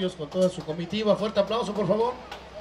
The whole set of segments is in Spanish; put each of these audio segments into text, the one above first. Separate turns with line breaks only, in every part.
ellos con toda su comitiva. Fuerte aplauso, por favor.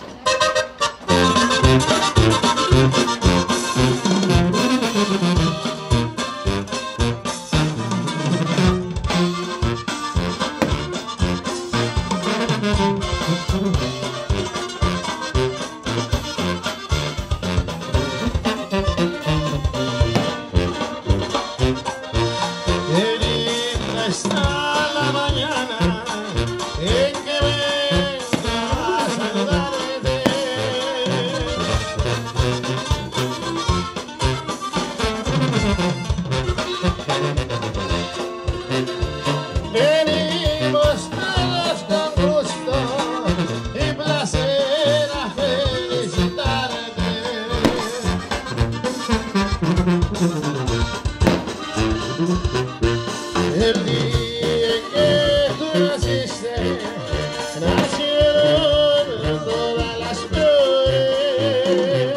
El día en que tú naciste, nacieron todas las flores.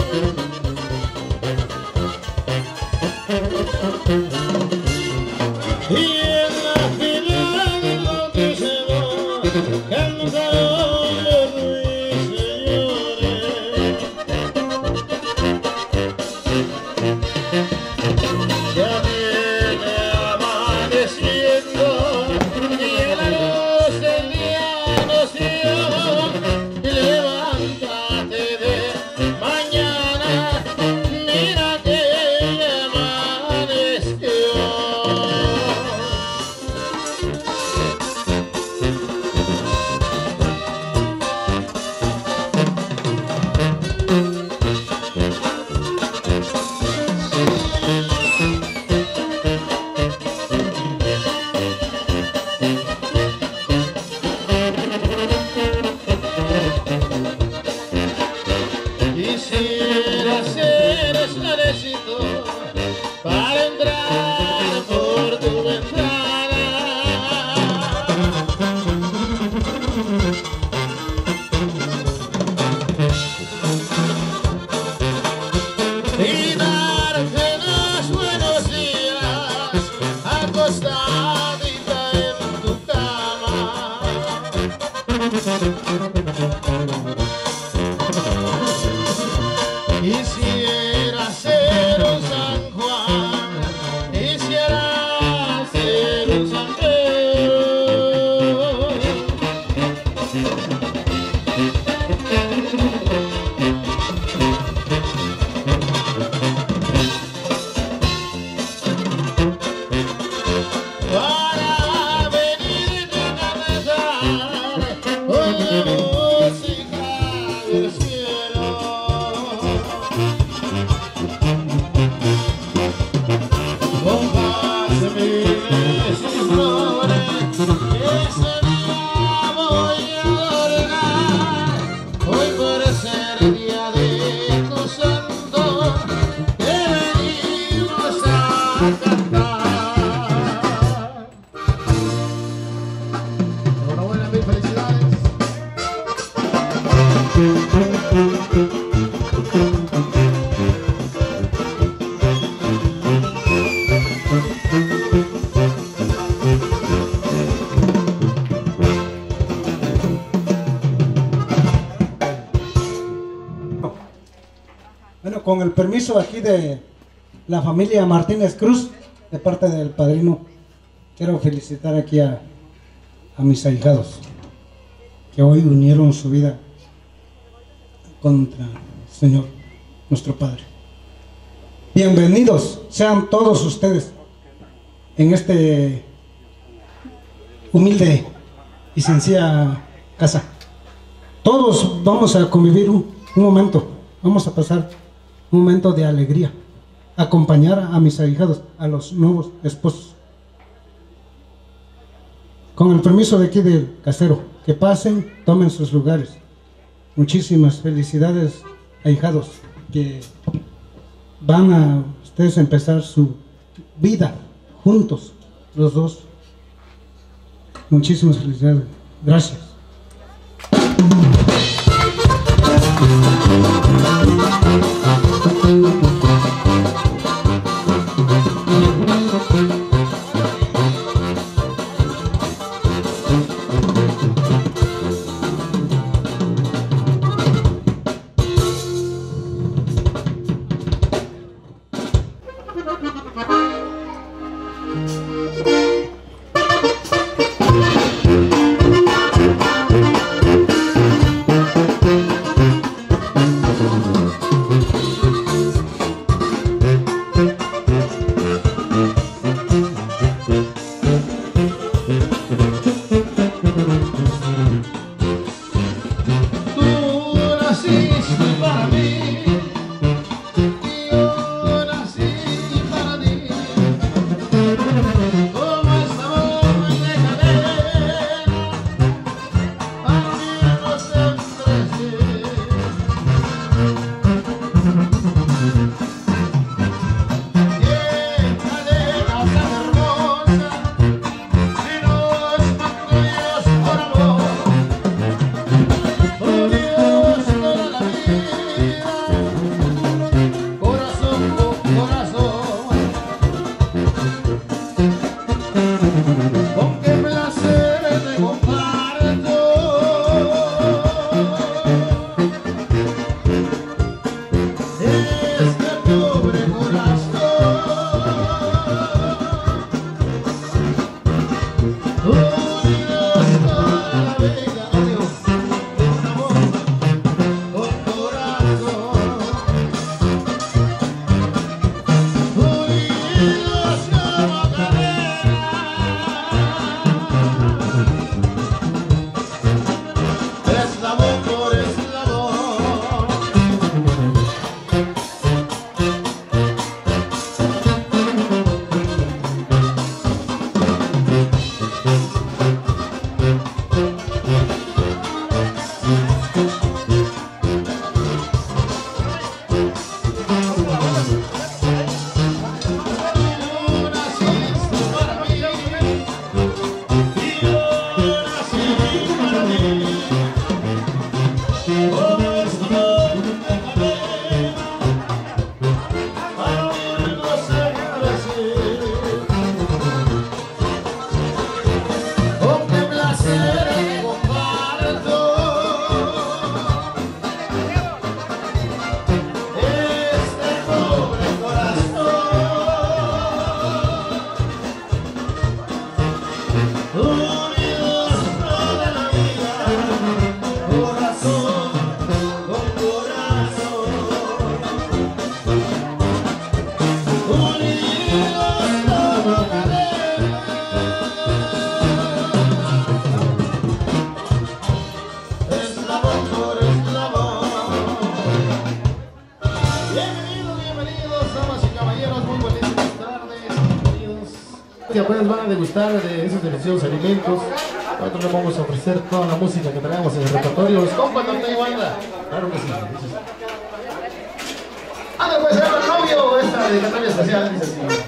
Y en la fila del bautizador cantaron los ruiseñores. Ya viene amaneciendo y la luz del día nos dio. Levántate de mañana, mira que ya amaneció. Quisiera ser esclarecido para entrar por tu ventana y darte los buenos días acostadita en tu cama. Quisiera ser un San Juan, quisiera ser un San Pedro. Para venirte a cantar una música del cielo. Compáseme sus flores, ese día voy a adornar. Hoy por ser día de tu santo, te venimos a cantar. Enhorabuena, mil felicidades.
Bueno, con el permiso aquí de la familia Martínez Cruz, de parte del padrino, quiero felicitar aquí a mis ahijados, que hoy unieron su vida contra el Señor, nuestro Padre. Bienvenidos sean todos ustedes en este humilde y sencilla casa. Todos vamos a convivir un momento, vamos a pasar un momento de alegría, acompañar a mis ahijados, a los nuevos esposos. Con el permiso de aquí del casero, que pasen, tomen sus lugares. Muchísimas felicidades, ahijados, que van a ustedes a empezar su vida juntos, los dos. Muchísimas felicidades. Gracias.
para mí. Yo nací para ti. Como esta voz de cadena, abrirnos entre sí.
Que apenas van a degustar de esos deliciosos alimentos. Nosotros les vamos a ofrecer toda la música que traemos en el repertorio. Los compas no hay banda. Claro que sí. Anda pues, se llama el novio. Esta dedicatoria especial dice así.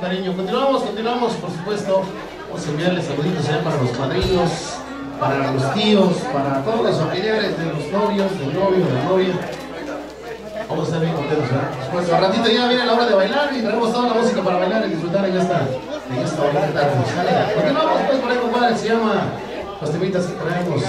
cariño. Continuamos, por supuesto. Vamos a enviarles saluditos allá para los padrinos, para los tíos, para todos los familiares de los novios, del novio, de la novia. Vamos a estar bien contentos, ¿verdad? Por supuesto, al ratito ya viene la hora de bailar y traemos toda la música para bailar y disfrutar en esta bonita tarde. Continuamos pues por ahí, compadre, se llama los temitas que traemos.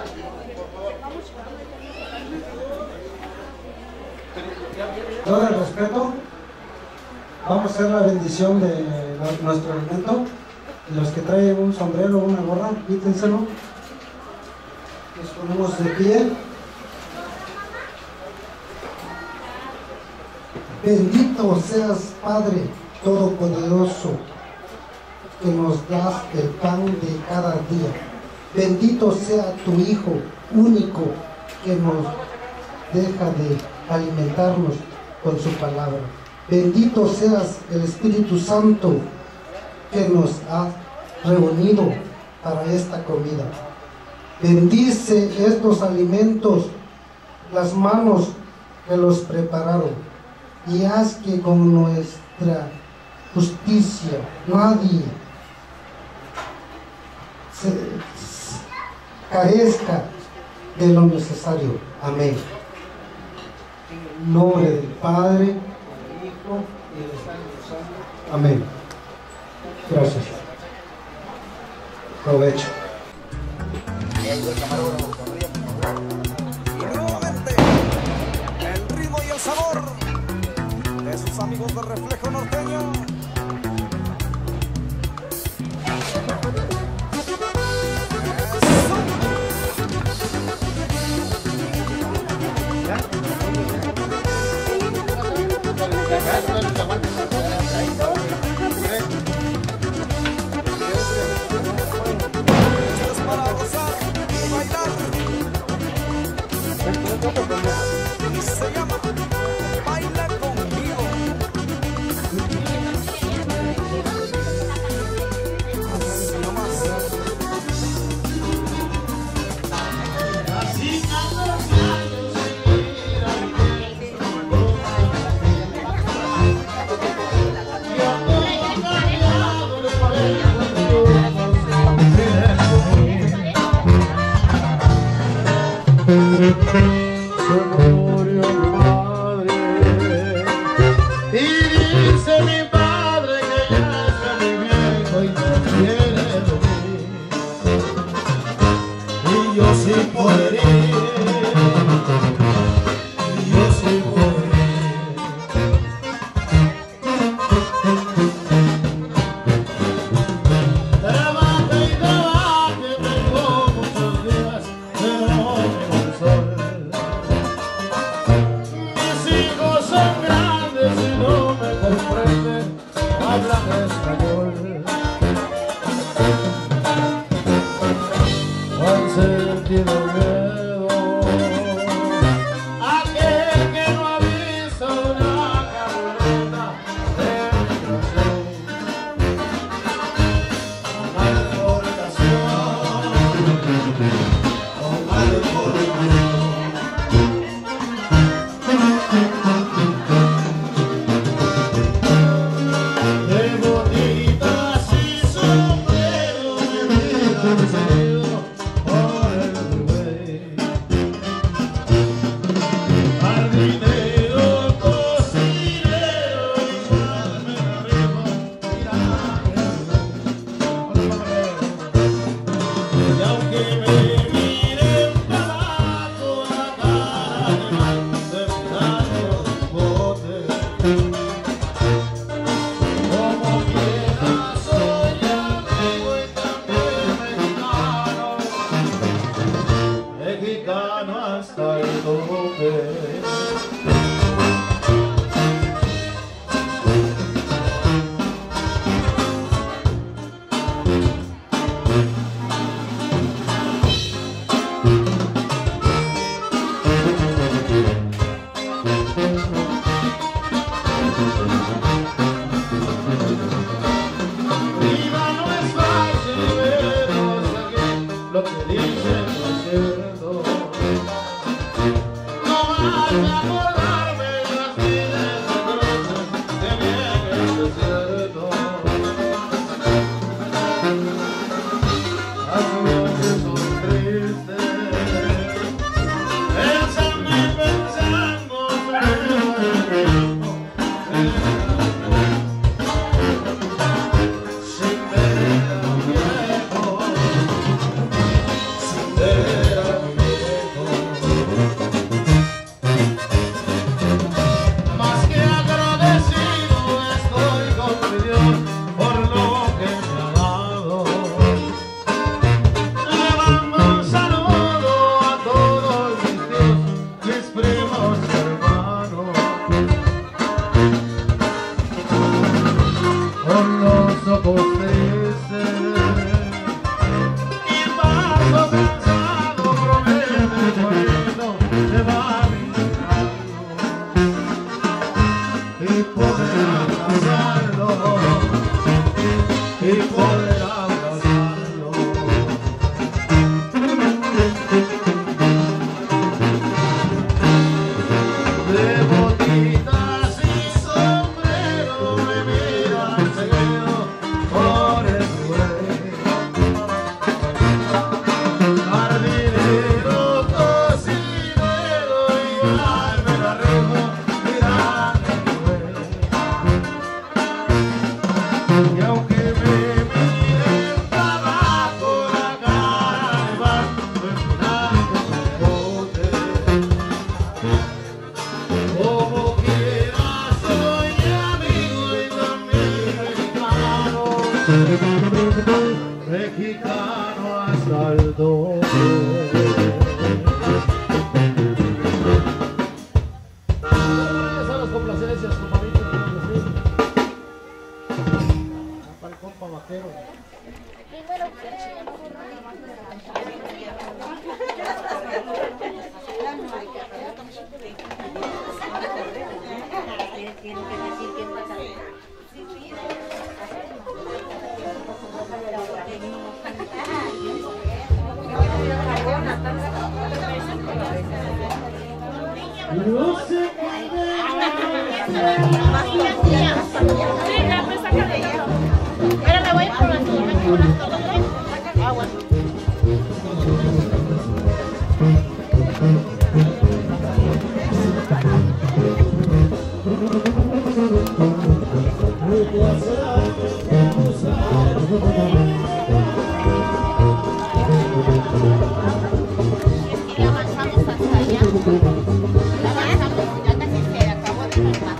Todo el respeto, vamos a hacer la bendición de nuestro alimento. Los que traen un sombrero o una gorra, quítenselo. Nos ponemos de pie. Bendito seas, Padre Todopoderoso, que nos das el pan de cada día. Bendito sea tu Hijo único, que nos deja de alimentarnos con su palabra. Bendito seas el Espíritu Santo, que nos ha reunido para esta comida. Bendice estos alimentos, las manos que los prepararon, y haz que con nuestra justicia nadie carezca de lo necesario. Amén. En nombre del Padre, del Hijo y del Espíritu Santo. Amén. Gracias. Provecho.
Y nuevamente, el ritmo y el sabor de sus amigos de Reflejo Norteño. Esto es para gozar y bailar. Y se llama Baila Conmigo. Así nomás.
Así tantos años se murió mi madre y dice mi padre que ya está muy viejo y no quiere dormir, y yo sin poder ir, y yo sin poder ir. Trabaja y trabaja, tengo muchos días, pero no tengo el sol. Mis hijos son grandes y no me comprenden, hablan español. Han sentido miedo aquel que no ha visto una camioneta de migración. Con mala deportación, con mala deportación. Qué bonitas y sombrero me hubieran seguido por el güey. Jardinero, cocinero, igual me arriba, mira y aunque me miren tabaco, la cara de mal de tantos botes. Como quiera soy amigo y también mexicano, mexicano hasta el tope. Viva no es fácil, pero sé que lo que dicen no es cierto. No más me acuerdo
tiene que decir quién pasa.
No sé
Pero me voy por las agua. Y avanzamos hasta allá. Avanzamos, ya casi se acabó de armar.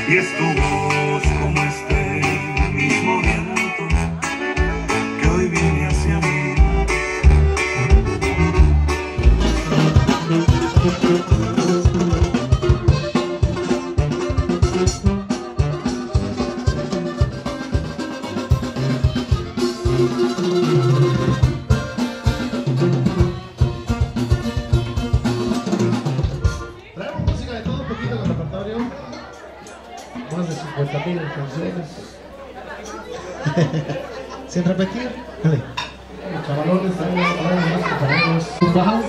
y es tu voz como este mismo viento que hoy viene hacia mí.
Traemos música de todo un poquito en el repertorio. Más de 50,000 canciones.
Sin repetir. Dale.
Los chavalones también, más compañeros. Un bajo.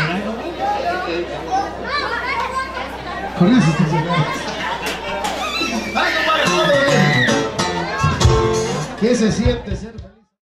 Con eso te ¡ay, compadre! ¿Qué se siente ser